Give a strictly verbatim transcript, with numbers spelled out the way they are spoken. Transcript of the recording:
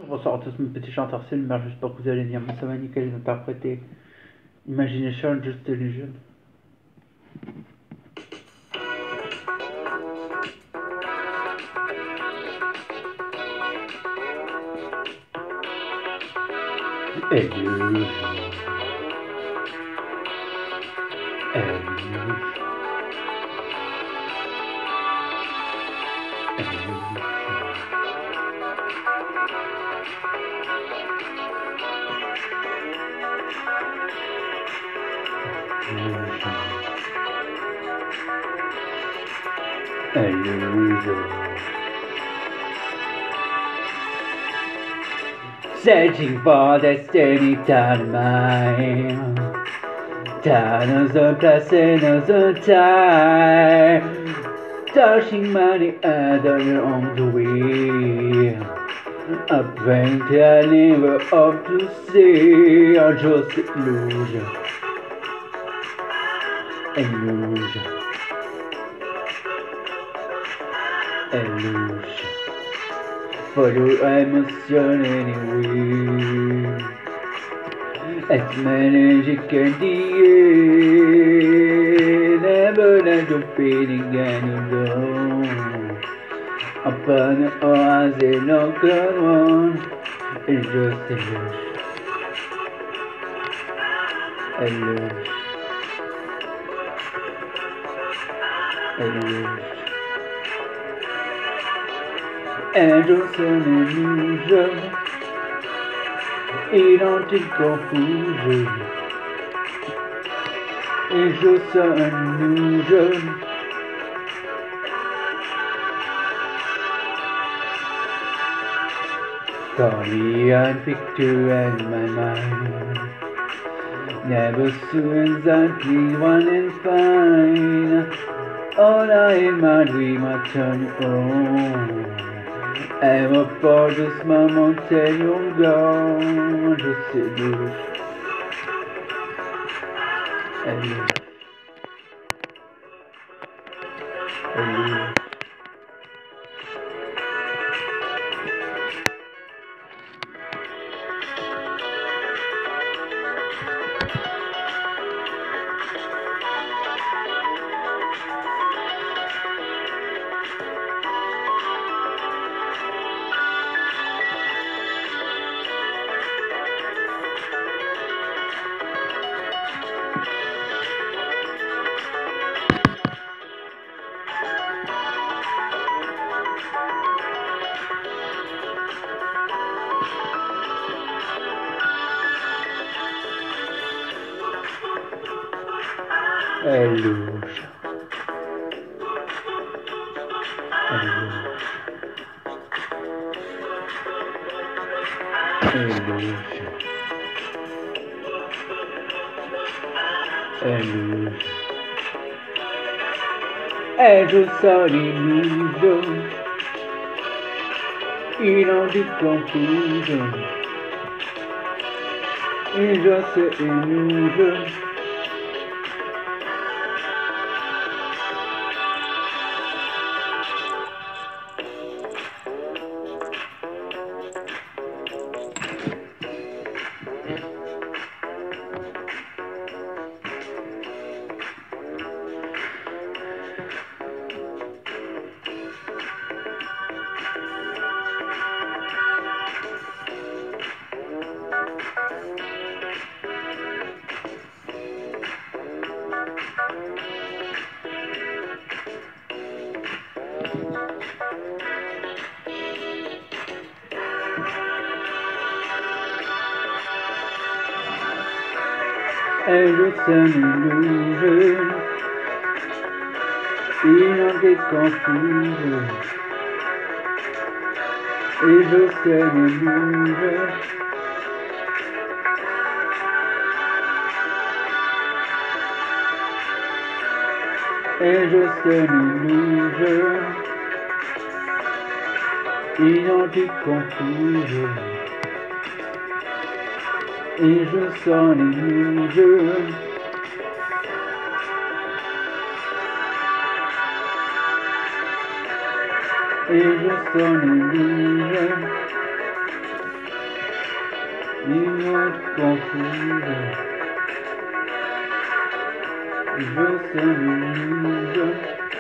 bonsoir à tous mes petits chanteurs Silmer, j'espère que vous allez bien, moi ça va nickel, interpréter Imagination Just Illusion. Illusion. Illusion. Illusion. Searching for destiny, time, tunnels of placers of time, touching money under your own way. A pain I never hope to see, or just illusion, illusion, illusion. For your emotion anyway, as many as you can do, never let your feeling get alone. Upon the eyes in no good one, it's just illusion, illusion, illusion. And just an illusion, it don't take confusion. It's just an illusion. Story and picture in my mind, never soon exactly one and fine. All I in my dream I turn you on. Ever for this moment till you're gone, just illusion, illusion, illusion. Illusion, illusion, illusion. It's just an illusion, you don't get confusion. It's just an illusion. It's just an illusion, you don't get confusion. It's just an illusion. It's just an illusion, you don't get confusion. It's just an illusion. It's just an illusion. niemand confondre. Je suis